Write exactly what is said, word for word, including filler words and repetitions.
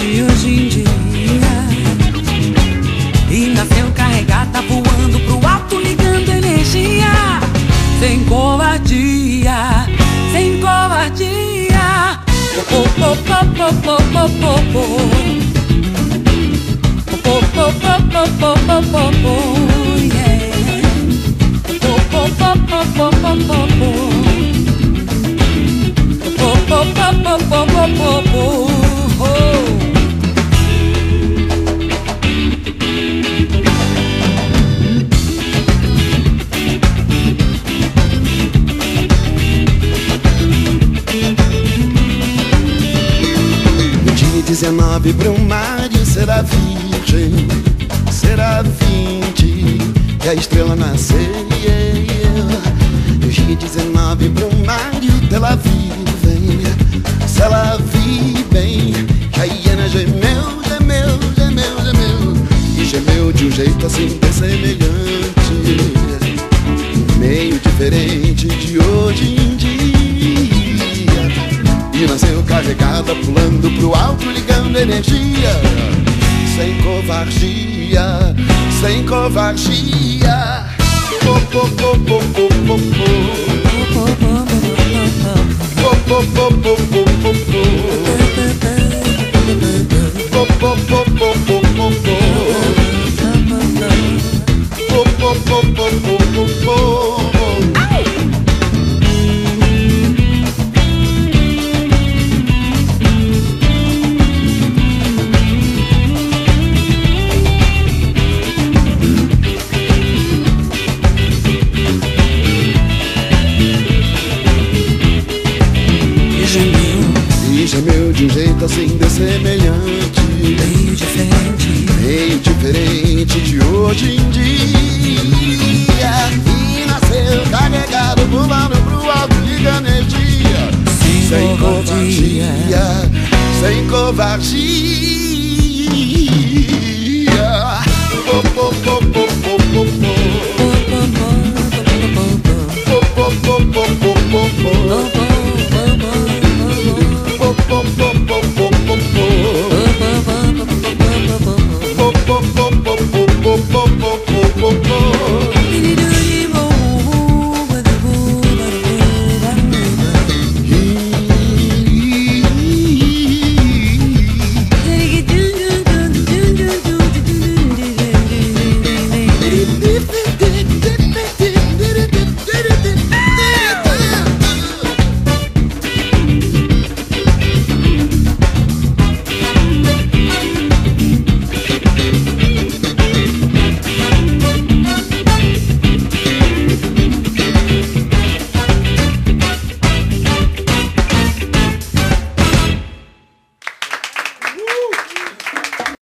de hoje em dia. E nasceu carregado, tá voando pro alto, ligando energia. Sem covardia, sem covardia. Oh, oh, oh, oh, oh, oh, oh, oh. Oh, oh, oh, oh, oh, oh, oh, oh, yeah. Oh, oh, oh, oh, oh, oh, oh, oh. Oh, oh, oh, oh, oh, oh, oh. dezenove pro Mário será virgem, será vinte, e a estrela nasceu. Dia dezenove pro Mário Tel Aviv, se ela vi bem, que a hiena gemeu, gemeu, gemeu, gemeu, e gemeu de um jeito assim bem semelhante, meio diferente de hoje em dia. E nasceu carregada, pulando pro alto, ligando energia. Sem covardia, sem covardia. Oh, oh, oh, oh, oh, oh, oh. Oh, oh, oh, oh, oh, oh, oh. Oh, oh, oh, oh, oh, oh, oh. Oh, oh, oh, oh, oh, oh. Gemeu de um jeito assim de semelhante, meio diferente, meio diferente de hoje em dia. E nasceu carregado, pulando pro alto, liga energia. Sem, sem covardia, covardia, sem covardia. Oh, oh, oh, oh, oh, oh, oh. Oh, oh, oh, oh, oh, oh, oh.